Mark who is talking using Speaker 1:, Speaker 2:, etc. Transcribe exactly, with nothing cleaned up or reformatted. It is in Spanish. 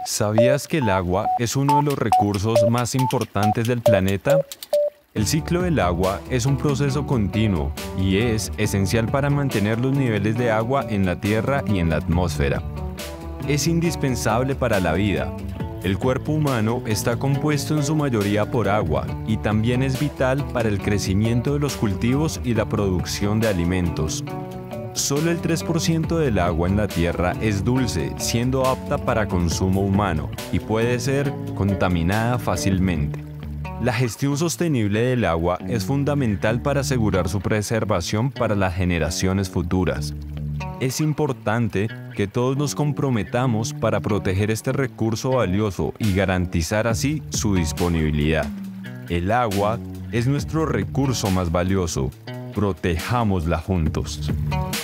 Speaker 1: ¿Sabías que el agua es uno de los recursos más importantes del planeta? El ciclo del agua es un proceso continuo y es esencial para mantener los niveles de agua en la Tierra y en la atmósfera. Es indispensable para la vida. El cuerpo humano está compuesto en su mayoría por agua y también es vital para el crecimiento de los cultivos y la producción de alimentos. Solo el tres por ciento del agua en la Tierra es dulce, siendo apta para consumo humano y puede ser contaminada fácilmente. La gestión sostenible del agua es fundamental para asegurar su preservación para las generaciones futuras. Es importante que todos nos comprometamos para proteger este recurso valioso y garantizar así su disponibilidad. El agua es nuestro recurso más valioso. Protejámosla juntos.